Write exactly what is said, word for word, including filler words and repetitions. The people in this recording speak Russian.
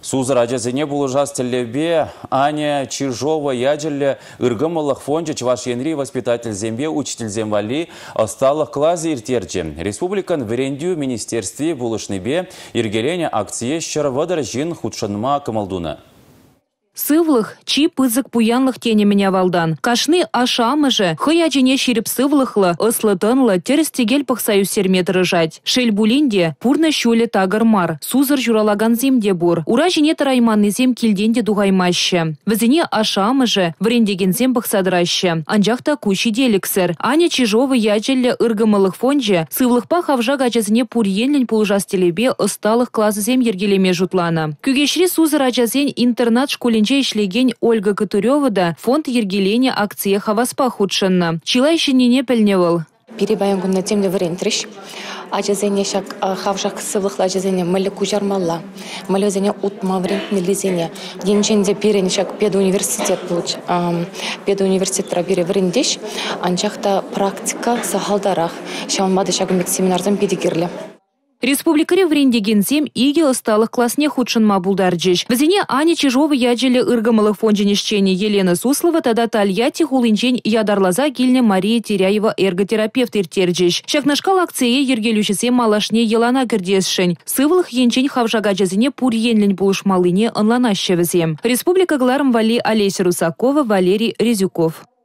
Сузыр ажазыне булыжас телебе Аня Чижова яджелі ыргымылық фонде Чувашенри воспитатель зембе учитель земвали осталых классы иртерче. Республикан верендю министерстве булышныбе иргелене акция щарвадар жин худшанма кымалдуна. Сывлых, чи пызык пуянлых тене меня валдан. Кашны ашамы же, хыячене ширип сывлыхлы, ыслытынлы, терстегел пахсаю сермет рыжать. Шель булинде, пурна щуле тагырмар, сузыр журалаган земде бур. Ура жіне тарайманны зем килденде дугаймаще. Візіне ашамы же, врендеген зем пахсадыраще. Анжақта кучи деликсер. Аня Чижова ячелі ыргымылық фонже, сывлықпа хавжа гачазіне пурьенлен пулжас телебе ысталық классы зем ергелеме жутлана. Күгешри сузыр ажазен интернат школен ишлеген Ольга Катурева да фонд ергеления акция хаваспа худшанна. Чила еще не пельневал. Перебаем на земле врентриш. Ажазение шак хавшак сывлых ажазение мали кужармалла. Малезение утма врент милизение. Денченде переншак педуниверситет получ. Педуниверситет рабире врендиш. Анчахта практика сахалдарах. Шаммады шагумик семинарзам педигирле. Республикаре врендеген зем иге осталых классне худшанма булдарджиш. Візіне Аня Чижова яджелі ыргымылық фонженешчені Елена Суслова тада тальяти хулинчен ядарлаза гильне Мария Теряева эрготерапевт иртерджиш. Шакнашкал акция ергелюшесе малашне елана кірдесшін. Сывылық енчен хавжагажазіне пур енлен булышмалыне онланаща візем. Республика гларым вали Олеся Русакова, Валерий Резюков.